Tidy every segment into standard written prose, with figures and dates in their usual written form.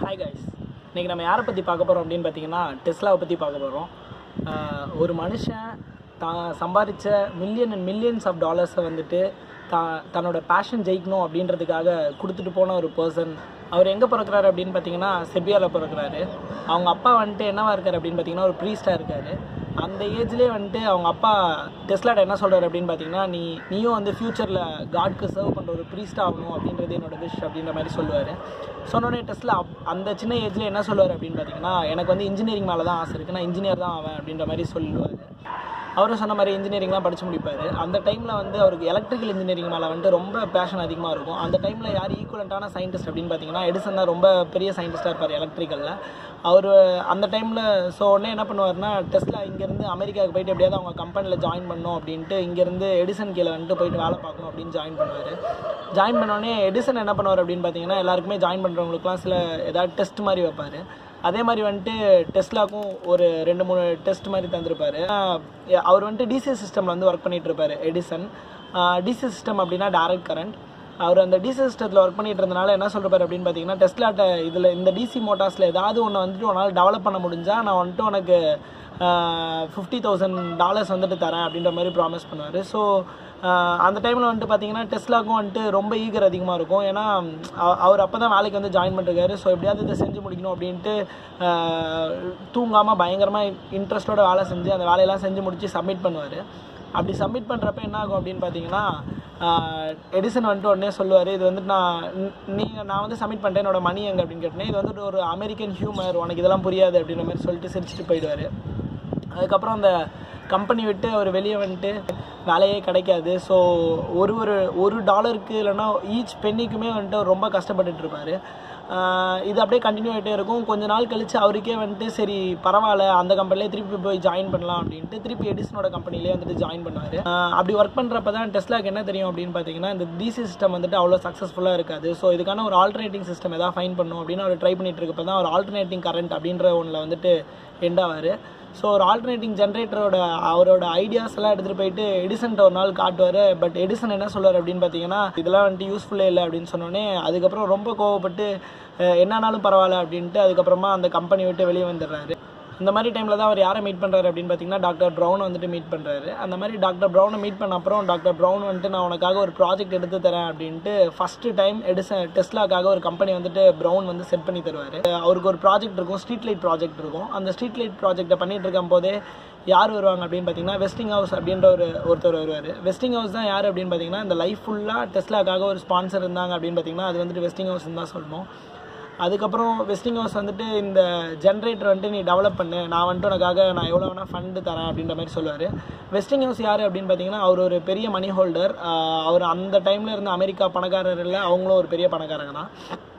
Hi guys, இன்றைக்கி நம்ம யாரை பற்றி பார்க்க போகிறோம் அப்படின்னு பார்த்தீங்கன்னா டெஸ்லாவை பற்றி பார்க்க போகிறோம். ஒரு மனுஷன் தான் சம்பாதிச்ச மில்லியன்ஸ் ஆஃப் டாலர்ஸை வந்துட்டு தன்னோட பேஷன் ஜெயிக்கணும் அப்படின்றதுக்காக கொடுத்துட்டு போன ஒரு பர்சன். அவர் எங்கே பிறக்கிறாரு அப்படின்னு பார்த்தீங்கன்னா செபியாவில் பிறக்கிறாரு. அவங்க அப்பா வந்துட்டு என்னவா இருக்கார் அப்படின்னு பார்த்தீங்கன்னா ஒரு ப்ரீஸ்டாக இருக்கார். அந்த ஏஜ்லேயே வந்துட்டு அவங்க அப்பா டெஸ்லாட்ட என்ன சொல்கிறார் அப்படின்னு பார்த்தீங்கன்னா நீயும் வந்து ஃப்யூச்சரில் காட்க்கு சர்வ் பண்ணுற ஒரு ப்ரீஸ்ட் ஆகணும் அப்படின்றது என்னோட விஷ் அப்படின்ற மாதிரி சொல்லுவார். சொன்னோடனே டெஸ்லா அந்த சின்ன ஏஜ்லேயே என்ன சொல்லுவார் அப்படின்னு பார்த்தீங்கன்னா எனக்கு வந்து இன்ஜினியரிங் மேலே தான் ஆசை இருக்குது, நான் இன்ஜினியர் தான் ஆவேன் அப்படின்ற மாதிரி சொல்லுவார். அவரும் சொன்ன மாதிரி இன்ஜினியரிங்லாம் படித்து முடிப்பார். அந்த டைமில் வந்து அவருக்கு எலக்ட்ரிக்கல் இன்ஜினியரிங் மேலே வந்துட்டு ரொம்ப பேஷன் அதிகமாக இருக்கும். அந்த டைமில் யார் ஈக்குவலண்ட்டான சயின்டிஸ்ட் அப்படின்னு பார்த்தீங்கன்னா எடிசன் தான் ரொம்ப பெரிய சயின்டிஸ்ட்டாக இருப்பார் எலக்ட்ரிக்கலில். அவர் அந்த டைமில் உடனே என்ன பண்ணுவார்னா டெஸ்லா இங்கேருந்து அமெரிக்காவுக்கு போயிட்டு எப்படியாவது அவங்க கம்பெனியில் ஜாயின் பண்ணணும் அப்படின்ட்டு இங்கேருந்து எடிசன் கீழே வந்துட்டு போயிட்டு வேலை பார்க்கணும் அப்படின்னு ஜாயின் பண்ணுவார். ஜாயின் பண்ணோடனே எடிசன் என்ன பண்ணுவார் அப்படின்னு பார்த்தீங்கன்னா எல்லாருக்குமே ஜாயின் பண்ணுறவங்களுக்குலாம் சில ஏதாவது டெஸ்ட் மாதிரி வைப்பார். அதே மாதிரி வந்துட்டு டெஸ்லாவுக்கும் ஒரு 2-3 டெஸ்ட் மாதிரி தந்திருப்பார். அவர் வந்துட்டு டிசி சிஸ்டமில் வந்து ஒர்க் பண்ணிகிட்டு இருப்பார் எடிசன். டிசி சிஸ்டம் அப்படின்னா டைரக்ட் கரண்ட். அவர் அந்த டிசி சிஸ்டத்தில் ஒர்க் பண்ணிட்டு இருந்தனால என்ன சொல்கிறார் அப்படின்னு பார்த்தீங்கன்னா டெஸ்லாட்ட இதில் இந்த டிசி மோட்டார்ஸில் ஏதாவது ஒன்று வந்துட்டு உன்னால் டெவலப் பண்ண முடிஞ்சால் நான் வந்துட்டு உனக்கு $50,000 வந்துட்டு தரேன் அப்படின்ற மாதிரி ப்ராமிஸ் பண்ணுவார். ஸோ அந்த டைமில் வந்துட்டு பார்த்தீங்கன்னா டெஸ்லாவுக்கும் வந்துட்டு ரொம்ப ஈகர் அதிகமாக இருக்கும். ஏன்னா அவர் அப்போ தான் வேலைக்கு வந்து ஜாயின் பண்ணிருக்காரு. ஸோ எப்படியாவது இதை செஞ்சு முடிக்கணும் அப்படின்ட்டு தூங்காமல் பயங்கரமாக இன்ட்ரெஸ்ட்டோட வேலை செஞ்சு அந்த வேலையெல்லாம் செஞ்சு முடித்து சப்மிட் பண்ணுவார். அப்படி சப்மிட் பண்ணுறப்ப என்ன ஆகும் அப்படின்னு பார்த்தீங்கன்னா எடிசன் வந்துட்டு உடனே சொல்லுவார், இது வந்துட்டு நான் வந்து சப்மிட் பண்ணிட்டேன், என்னோட மணி எங்கே அப்படின்னு கேட்டேன். இது வந்துட்டு ஒரு அமெரிக்கன் ஹியூமர், உனக்கு இதெல்லாம் புரியாது அப்படின்ற மாதிரி சொல்லிட்டு சிரிச்சுட்டு போயிடுவார். அதுக்கப்புறம் அந்த கம்பெனி விட்டு அவர் வெளியே வந்துட்டு வேலையே கிடைக்காது. ஸோ ஒரு டாலருக்கு இல்லைன்னா ஈச் பென்னிக்குமே வந்துட்டு அவர் ரொம்ப கஷ்டப்பட்டுட்டு இருப்பார். இது அப்படியே கண்டினியூ ஆகிட்டே இருக்கும். கொஞ்ச நாள் கழித்து அவருக்கே வந்துட்டு சரி பரவாயில்ல அந்த கம்பெனிலே திருப்பி போய் ஜாயின் பண்ணலாம் அப்படின்ட்டு திருப்பி எடிசனோட கம்பெனிலே வந்துட்டு ஜாயின் பண்ணுவார். அப்படி ஒர்க் பண்ணுறப்ப தான் டெஸ்லாக்கு என்ன தெரியும் அப்படின்னு பார்த்தீங்கன்னா இந்த டிசி சிஸ்டம் வந்துட்டு அவ்வளோ சக்ஸஸ்ஃபுல்லாக இருக்காது. ஸோ இதுக்கான ஒரு ஆல்டர்னேட்டிங் சிஸ்டம் எதாவது ஃபைன் பண்ணணும் அப்படின்னு அவர் ட்ரை பண்ணிட்டு இருக்கப்போ தான் ஒரு ஆல்டர்னேட்டிங் கரண்ட் அப்படின்ற ஒன்றில் வந்துட்டு எண்ட் ஆவார். ஸோ ஒரு ஆல்டர்னேட்டிங் ஜென்ரேட்டரோட அவரோட ஐடியாஸ் எல்லாம் எடுத்துகிட்டு போயிட்டு எடிசன்ட்ட ஒரு நாள் காட்டுவார். பட் எடிசன் என்ன சொல்லுவார் அப்படின்னு பார்த்தீங்கன்னா இதெல்லாம் வந்துட்டு யூஸ்ஃபுல்லே இல்லை அப்படின்னு சொன்னோடனே அதுக்கப்புறம் ரொம்ப கோவப்பட்டு என்னானாலும் பரவாயில்ல அப்படின்ட்டு அதுக்கப்புறமா அந்த கம்பெனி விட்டு வெளியே வந்துடுறாரு. இந்த மாதிரி டைமில் தான் அவர் யாரை மீட் பண்ணுறாரு அப்படின்னு பார்த்தீங்கன்னா டாக்டர் ப்ரௌனை வந்துட்டு மீட் பண்ணுறாரு. அந்த மாதிரி டாக்டர் ப்ரௌனை மீட் பண்ண அப்புறம் டாக்டர் ப்ரௌன் வந்துட்டு நான் உனக்காக ஒரு ப்ராஜெக்ட் எடுத்து தரேன் அப்படின்ட்டு ஃபஸ்ட்டு டைம் டெஸ்லாக்காக ஒரு கம்பெனி வந்துட்டு ப்ரௌன் வந்து செட் பண்ணி தருவார். அவருக்கு ஒரு ப்ராஜெக்ட் இருக்கும், ஸ்ட்ரீட் லைட் ப்ராஜெக்ட் இருக்கும். அந்த ஸ்ட்ரீட் லைட் ப்ராஜெக்டை பண்ணிட்டு இருக்கும் போதே யார் வருவாங்க அப்படின்னு பார்த்தீங்கன்னா வெஸ்டிங் ஹவுஸ் அப்படின்ற ஒருத்தர் வருவார். வெஸ்டிங் ஹவுஸ் தான் யார் அப்படின்னு பார்த்தீங்கன்னா இந்த லைஃப் ஃபுல்லாக டெஸ்லாக்காக ஒரு ஸ்பான்சர் இருந்தாங்க அப்படின்னு பார்த்தீங்கன்னா அது வந்துட்டு வெஸ்டிங் ஹவுஸ்ன்னு தான் சொல்லணும். அதுக்கப்புறம் வெஸ்டிங் ஹவுஸ் வந்துட்டு இந்த ஜென்ரேட்டர் வந்துட்டு நீ டெவலப் பண்ணு, நான் வந்துட்டு உனக்காக நான் எவ்வளோ வேணால் ஃபண்டு தரேன் அப்படின்ற மாதிரி சொல்லுவார். வெஸ்டிங் ஹவுஸ் யார் அப்படின்னு பார்த்தீங்கன்னா அவர் ஒரு பெரிய மணி ஹோல்டர். அவர் அந்த டைமில் இருந்த அமெரிக்கா பணக்காரர் இல்லை, அவங்களும் ஒரு பெரிய பணக்காரங்க தான்.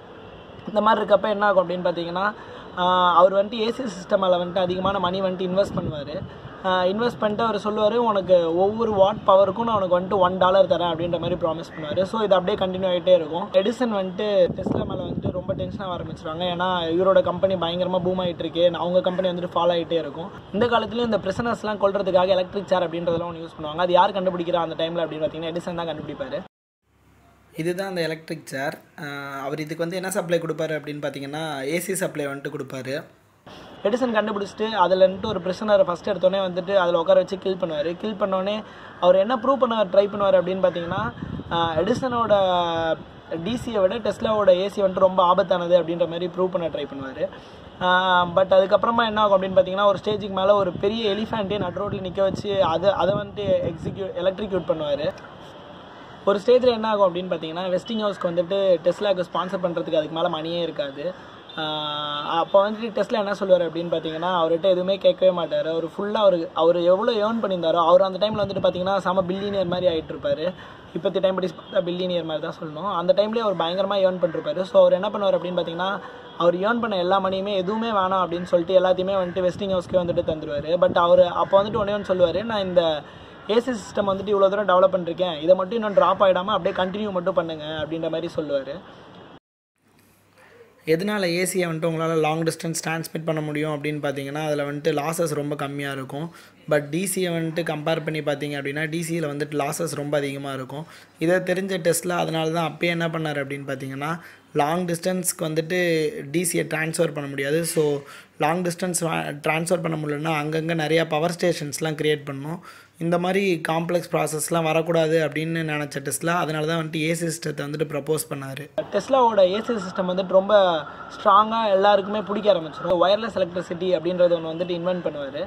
இந்த மாதிரி இருக்கப்போ என்ன ஆகும் அப்படின்னு பார்த்தீங்கன்னா அவர் வந்துட்டு ஏசி சிஸ்டமில் வந்துட்டு அதிகமான மணி வந்துட்டு இன்வெஸ்ட் பண்ணுவார். இன்வெஸ்ட் பண்ணிட்டு அவர் சொல்லுவார் உனக்கு ஒவ்வொரு வாட் பவருக்கும் நான் உனக்கு வந்துட்டு $1 தரேன் அப்படின்ற மாதிரி ப்ராமிஸ் பண்ணுவார். ஸோ இது அப்படியே கண்டினியூ ஆகிட்டே இருக்கும். எடிசன் வந்துட்டு டெஸ்லா மேலே வந்துட்டு ரொம்ப டென்ஷனாக ஆரம்பிச்சிருவாங்க. ஏன்னா இவரோட கம்பெனி பயங்கரமாக பூம் ஆகிட்டு இருக்கு, அவங்க கம்பெனி வந்துட்டு ஃபாலோ ஆகிட்டே இருக்கும். இந்த காலத்துலேயும் இந்த பிரிசனர்ஸ்லாம் கொள்றதுக்காக எலக்ட்ரிக் சேர் அப்படின்றதெல்லாம் ஒன்று யூஸ் பண்ணுவாங்க. அது யார் கண்டுபிடிக்கிறா அந்த டைமில் அப்படின்னு பார்த்தீங்கன்னா எடிசன் தான் கண்டுபிடிப்பார். இதுதான் அந்த எலக்ட்ரிக் சேர். அவர் இதுக்கு வந்து என்ன சப்ளை கொடுப்பாரு அப்படின்னு பார்த்தீங்கன்னா ஏசி சப்ளை வந்துட்டு கொடுப்பாரு. எடிசன் கண்டுபிடிச்சிட்டு அதில் வந்துட்டு ஒரு பிரிசனரை ஃபஸ்ட் எடுத்தோடனே வந்துட்டு அதில் உட்கார வச்சு கில் பண்ணுவார். கில் பண்ணோடனே அவர் என்ன ப்ரூவ் பண்ண ட்ரை பண்ணுவார் அப்படின்னு பார்த்தீங்கன்னா எடிசனோட டிசியை விட டெஸ்லாவோட ஏசி வந்துட்டு ரொம்ப ஆபத்தானது அப்படின்ற மாதிரி ப்ரூவ் பண்ண ட்ரை பண்ணுவார். பட் அதுக்கப்புறமா என்ன ஆகும் அப்படின்னு பார்த்தீங்கன்னா ஒரு ஸ்டேஜுக்கு மேலே ஒரு பெரிய எலிஃபேண்ட்டே நட் ரோட்டில் நிற்க வச்சு அதை வந்துட்டு எலக்ட்ரிக்யூட் பண்ணுவார். ஒரு ஸ்டேஜில் என்ன ஆகும் அப்படின்னு பார்த்தீங்கன்னா வெஸ்டிங் ஹவுஸ்க்கு வந்துட்டு டெஸ்லாவுக்கு ஸ்பான்சர் பண்ணுறதுக்கு அதுக்கு மேலே மணியே இருக்காது. அப்போ வந்துட்டு டெஸ்லா என்ன சொல்லுவார் அப்படின்னு பார்த்தீங்கன்னா அவர்கிட்ட எதுவுமே கேட்கவே மாட்டார். அவர் ஃபுல்லாக அவர் எவ்வளோ ஏர்ன் பண்ணியிருந்தாரோ அவர் அந்த டைமில் வந்துட்டு பார்த்தீங்கன்னா செம பில்லியனியர் மாதிரி ஆகிட்டு இருப்பார். இப்போத்தி டைம் படி பார்த்தா பில்லியனியர் மாதிரி தான் சொல்லணும். அந்த டைம்லேயே அவர் பயங்கரமாக ஏர்ன் பண்ணிருப்பார். ஸோ அவர் என்ன பண்ணுவார் அப்படின்னு பார்த்தீங்கன்னா அவர் ஏர்ன் பண்ண எல்லா மணியுமே எதுவுமே வேணாம் அப்படின்னு சொல்லிட்டு எல்லாத்தையுமே வந்துட்டு வெஸ்டிங் ஹவுஸ்க்கே வந்துட்டு தந்துடுவார். பட் அவர் அப்போ வந்துட்டு ஒன்று சொல்லுவார், நான் இந்த ஏசி சிஸ்டம் வந்துட்டு இவ்வளோ தூரம் டெவலப் பண்ணிருக்கேன், இதை மட்டும் இன்னும் ட்ராப் ஆகிடாமல் அப்படியே கண்டினியூ மட்டும் பண்ணுங்க அப்படின்ற மாதிரி சொல்லுவார். எதனால் ஏசியை வந்துட்டு உங்களால் லாங் டிஸ்டன்ஸ் ட்ரான்ஸ்மிட் பண்ண முடியும் அப்படின்னு பார்த்தீங்கன்னா அதில் வந்துட்டு லாஸஸ் ரொம்ப கம்மியாக இருக்கும். பட் டிசியை வந்துட்டு கம்பேர் பண்ணி பார்த்தீங்க அப்படின்னா டிசியில் வந்துட்டு லாஸஸ் ரொம்ப அதிகமாக இருக்கும். இதை தெரிஞ்ச டெஸ்லா அதனால தான் அப்பயே என்ன பண்ணார் அப்படின்னு பார்த்தீங்கன்னா லாங் டிஸ்டன்ஸ்க்கு வந்துட்டு டிசியை ட்ரான்ஸ்ஃபர் பண்ண முடியாது. ஸோ லாங் டிஸ்டன்ஸ் ட்ரான்ஸ்ஃபர் பண்ண முடியலன்னா அங்கங்கே நிறையா பவர் ஸ்டேஷன்ஸ்லாம் க்ரியேட் பண்ணணும். இந்த மாதிரி காம்ப்ளெக்ஸ் ப்ராசஸ்லாம் வரக்கூடாது அப்படின்னு நினச்ச டெஸ்லா அதனால தான் வந்துட்டு ஏசி சிஸ்டத்தை வந்துட்டு ப்ரப்போஸ் பண்ணார். டெஸ்லாவோட ஏசி சிஸ்டம் வந்துட்டு ரொம்ப ஸ்ட்ராங்காக எல்லாருக்குமே பிடிக்க ஆரம்பிச்சிடும். ஒயர்லெஸ் எலக்ட்ரிசிட்டி அப்படின்றது ஒன்று வந்துட்டு இன்வென்ட் பண்ணுவார்.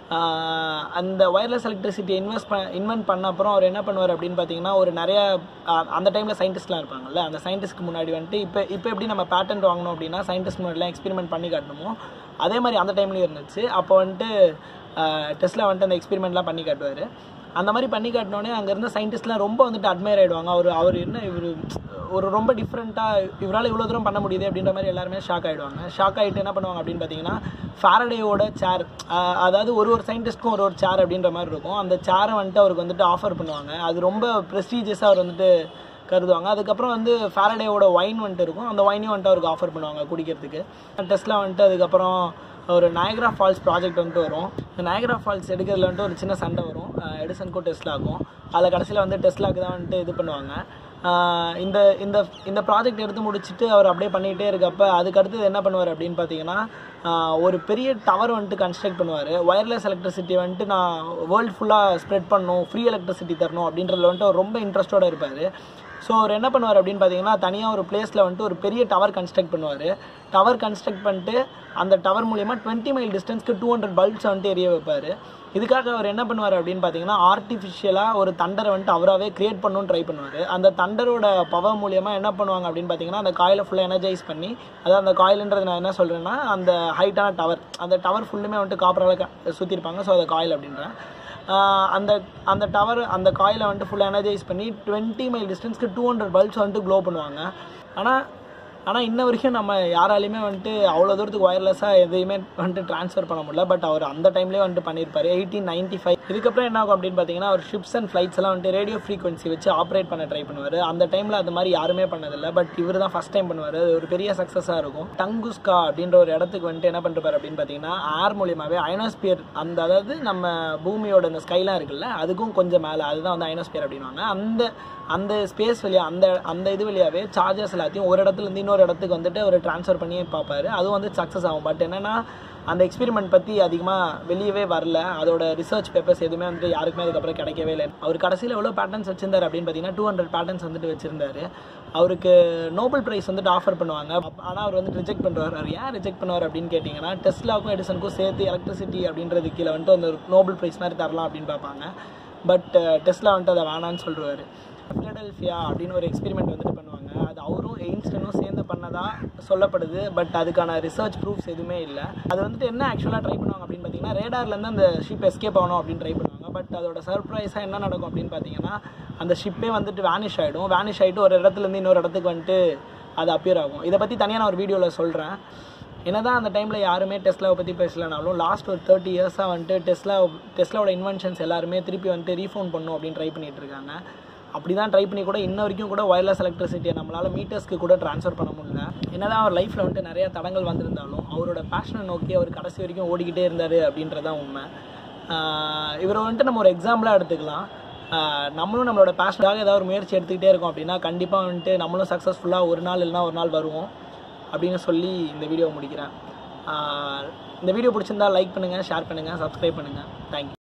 அந்த ஒயர்லெஸ் எலக்ட்ரிசிட்டி இன்வென்ட் பண்ண அப்புறம் அவர் என்ன பண்ணுவார் அப்படின்னு பார்த்தீங்கன்னா ஒரு நிறைய அந்த டைமில் சயின்டிஸ்ட்லாம் இருப்பாங்கல்ல, அந்த சயின்டிஸ்ட்க்கு முன்னாடி வந்துட்டு இப்போ எப்படி நம்ம பேட்டன்ட் வாங்கணும் அப்படின்னா சயின்டிஸ்ட் முன்னாடிலாம் எக்ஸ்பெரிமெண்ட் பண்ணி காட்டணுமோ அதே மாதிரி அந்த டைம்லேயும் இருந்துச்சு. அப்போ வந்துட்டு டெஸ்லா வந்துட்டு அந்த எக்ஸ்பெரிமெண்ட்லாம் பண்ணி காட்டுவார். அந்த மாதிரி பண்ணி காட்டினோடனே அங்கே இருந்த சயின்டிஸ்ட்லாம் ரொம்ப வந்துட்டு அட்மையர் ஆகிடுவாங்க. அவர் என்ன இவர் ஒரு ரொம்ப டிஃப்ரெண்ட்டாக இவரால் இவ்வளோ தூரம் பண்ண முடியுது அப்படின்ற மாதிரி எல்லாருமே ஷாக் ஆகிடுவாங்க. ஷாக் ஆகிட்டு என்ன பண்ணுவாங்க அப்படின்னு பார்த்தீங்கன்னா ஃபாரடேயோட சேர், அதாவது ஒரு சயின்டிஸ்ட்க்கும் ஒரு சேர் அப்படின்ற மாதிரி இருக்கும். அந்த சேரை வந்துட்டு அவருக்கு வந்துட்டு ஆஃபர் பண்ணுவாங்க. அது ரொம்ப ப்ரெஸ்டீஜியஸாக அவர் வந்துட்டு கருதுவாங்க. அதுக்கப்புறம் வந்து ஃபாரடேயோட ஒயின் வந்துட்டு இருக்கும். அந்த ஒயினையும் வந்துட்டு அவருக்கு ஆஃபர் பண்ணுவாங்க குடிக்கிறதுக்கு. டெஸ்லா வந்துட்டு அதுக்கப்புறம் ஒரு நயக்ரா ஃபால்ஸ் ப்ராஜெக்ட் வந்துட்டு வரும். இந்த நயக்ரா ஃபால்ஸ் எடுக்கிறதுல வந்துட்டு ஒரு சின்ன சண்டை வரும் எடிசனுக்கும் டெஸ்லாக்கும். அதில் கடைசியில் வந்து டெஸ்லாவுக்கு தான் வந்துட்டு இது பண்ணுவாங்க. இந்த இந்த இந்த ப்ராஜெக்ட் எடுத்து முடிச்சுட்டு அவர் அப்படியே பண்ணிகிட்டே இருக்கப்போ அதுக்கடுத்து என்ன பண்ணுவார் அப்படின்னு பார்த்தீங்கன்னா ஒரு பெரிய டவர் வந்துட்டு கன்ஸ்ட்ரக்ட் பண்ணுவார். ஒயர்லெஸ் எலக்ட்ரிசிட்டி வந்துட்டு நான் வேர்ல்டு ஃபுல்லாக ஸ்ப்ரெட் பண்ணணும், ஃப்ரீ எலக்ட்ரிசிட்டி தரணும் அப்படின்றதுல வந்துட்டு அவர் ரொம்ப இன்ட்ரெஸ்டோடு இருப்பார். ஸோ அவர் என்ன பண்ணுவார் அப்படின்னு பார்த்தீங்கன்னா தனியாக ஒரு பிளேஸில் வந்துட்டு ஒரு பெரிய டவர் கன்ஸ்ட்ரக்ட் பண்ணுவார். டவர் கன்ஸ்ட்ரக்ட் பண்ணிட்டு அந்த டவர் மூலிமா 20 மைல் டிஸ்டன்ஸ்க்கு 200 பல்ப்ஸ் வந்துட்டு எரிய வைப்பார். இதுக்காக அவர் என்ன பண்ணுவார் அப்படின்னு பார்த்தீங்கன்னா ஆர்டிஃபிஷியலாக ஒரு தண்டரை வந்துட்டு அவராகவே க்ரியேட் பண்ணணும்னு ட்ரை பண்ணுவார். அந்த தண்டரோட பவர் மூலியமாக என்ன பண்ணுவாங்க அப்படின்னு பார்த்தீங்கன்னா அந்த காயிலை ஃபுல்லாக எனர்ஜைஸ் பண்ணி, அதாவது அந்த காயிலுன்றது நான் என்ன சொல்கிறேன்னா அந்த ஹைட்டான டவர், அந்த டவர் ஃபுல்லுமே வந்துட்டு காப்பரால் சுற்றிருப்பாங்க. ஸோ அதை காயில் அப்படின்றேன். அந்த டவர் அந்த காயிலை வந்துட்டு ஃபுல்லாக எனர்ஜைஸ் பண்ணி 20 மைல் டிஸ்டன்ஸ்க்கு 200 பல்ப்ஸ் வந்துட்டு க்ளோ பண்ணுவாங்க. ஆனால் இன்ன வரைக்கும் நம்ம யாராலையுமே வந்துட்டு அவ்வளோ தூரத்துக்கு ஒயர்லெஸ்ஸாக எதையுமே வந்துட்டு ட்ரான்ஸ்ஃபர் பண்ண முடியல. பட் அவர் அந்த டைம்லேயே வந்துட்டு பண்ணியிருப்பார் 1895. இதுக்கப்புறம் என்ன ஆகும் அப்படின்னு பார்த்தீங்கன்னா அவர் ஷிப்ஸ் அண்ட் ஃப்ளைட்ஸ் எல்லாம் வந்துட்டு ரேடியோ ஃப்ரீக்வன்சி வச்சு ஆப்ரேட் பண்ண ட்ரை பண்ணுவார். அந்த டைமில் அது மாதிரி யாருமே பண்ணதில்லை. பட் இவர் தான் ஃபஸ்ட் டைம் பண்ணுவார். அது ஒரு பெரிய சக்ஸஸாக இருக்கும். டங்குஸ்கா அப்படின்ற ஒரு இடத்துக்கு வந்துட்டு என்ன பண்ணிருப்பார் அப்படின்னு பார்த்தீங்கன்னா ஏர் மூலியமாகவே அயனோஸ்பியர், அதாவது நம்ம பூமியோட அந்த ஸ்கைலாம் இருக்குல்ல அதுக்கும் கொஞ்சம் மேலே, அதுதான் வந்து அயனோஸ்பியர் அப்படின்வாங்க. அந்த ஸ்பேஸ் வழியாக அந்த இது வழியாகவே சார்ஜர்ஸ் எல்லாத்தையும் ஒரு இடத்துலேருந்து இன்னொரு இடத்துக்கு வந்துட்டு அவர் ட்ரான்ஸ்ஃபர் பண்ணி பார்ப்பார். அதுவும் வந்து சக்ஸஸ் ஆகும். பட் என்னென்னா அந்த எக்ஸ்பெரிமெண்ட் பற்றி அதிகமாக வெளியவே வரல. அதோட ரிசர்ச் பேப்பர்ஸ் எதுவுமே வந்துட்டு யாருக்குமே அதுக்கப்புறம் கிடைக்கவே இல்லை. அவர் கடைசியில் எவ்வளோ பேட்டர்ன்ஸ் வச்சிருந்தார் அப்படின்னு பார்த்தீங்கன்னா 200 பேட்டர்ன்ஸ் வந்துட்டு வச்சிருந்தாரு. அவருக்கு நோபல் ப்ரைஸ் வந்துட்டு ஆஃபர் பண்ணுவாங்க. ஆனால் அவர் வந்து ரிஜெக்ட் பண்ணுவார். அவர் ஏன் ரிஜெக்ட் பண்ணுவார் அப்படின்னு கேட்டிங்கன்னா டெஸ்லாவுக்கும் எடிசனுக்கும் சேர்த்து எலக்ட்ரிசிட்டி அப்படின்றது கீழே வந்துட்டு அந்த நோபல் ப்ரைஸ் மாதிரி தரலாம் அப்படின்னு பார்ப்பாங்க. பட் டெஸ்லா வந்துட்டு அதை வேணான்னு சொல்லுவார். ஃபிலடெல்ஃபியா அப்படின்னு ஒரு எக்ஸ்பெரிமெண்ட் வந்துட்டு பண்ணுவாங்க. அது அவரும் எயின்ஸ்டனும் சேர்ந்து பண்ணதாக சொல்லப்படுது. பட் அதுக்கான ரிசர்ச் ப்ரூஃப்ஸ் எதுவுமே இல்லை. அது வந்துட்டு என்ன ஆக்சுவலாக ட்ரை பண்ணுவாங்க அப்படின்னு பார்த்தீங்கன்னா ரேடார்லேருந்து அந்த ஷிப் எஸ்கேப் ஆகணும் அப்படின்னு ட்ரை பண்ணுவாங்க. பட் அதோட சர்ப்ரைஸாக என்ன நடக்கும் அப்படின்னு பார்த்தீங்கன்னா அந்த ஷிப்பே வந்துட்டு வேனிஷ் ஆகிட்டு ஒரு இடத்துலேருந்து இன்னொரு இடத்துக்கு வந்துட்டு அது அப்பியர் ஆகும். இதை பற்றி தனியாக நான் ஒரு வீடியோவில் சொல்கிறேன். என்னதான் அந்த டைமில் யாருமே டெஸ்லாவை பற்றி பேசலனாலும் லாஸ்ட் ஒரு 30 இயர்ஸாக வந்துட்டு டெஸ்லாவோட இன்வென்ஷன்ஸ் எல்லாருமே திருப்பி வந்துட்டு ரீஃபவுண்ட் பண்ணணும் அப்படின்னு ட்ரை பண்ணிகிட்டு இருக்காங்க. அப்படி தான் ட்ரை பண்ணி கூட இன்ன வரைக்கும் கூட ஒயர்லெஸ் எலக்ட்ரிசிட்டியை நம்மளால் மீட்டர்ஸ்க்கு கூட ட்ரான்ஸ்ஃபர் பண்ண முடியல. என்னதான் அவர் லைஃப்பில் வந்துட்டு நிறையா தடங்கள் வந்திருந்தாலும் அவரோட பேஷனை நோக்கி அவர் கடைசி வரைக்கும் ஓடிக்கிட்டே இருந்தார் அப்படின்றதான் உண்மை. இவரை வந்துட்டு நம்ம ஒரு எக்ஸாம்பிளாக எடுத்துக்கலாம். நம்மளும் நம்மளோட பேஷனுக்காக ஏதாவது ஒரு முயற்சி எடுத்துக்கிட்டே இருக்கோம் அப்படின்னா கண்டிப்பாக வந்துட்டு நம்மளும் சக்ஸஸ்ஃபுல்லாக ஒரு நாள் இல்லைனா ஒரு நாள் வருவோம் அப்படின்னு சொல்லி இந்த வீடியோவை முடிக்கிறேன். இந்த வீடியோ பிடிச்சிருந்தா லைக் பண்ணுங்கள், ஷேர் பண்ணுங்கள், சப்ஸ்கிரைப் பண்ணுங்கள். தேங்க்யூ.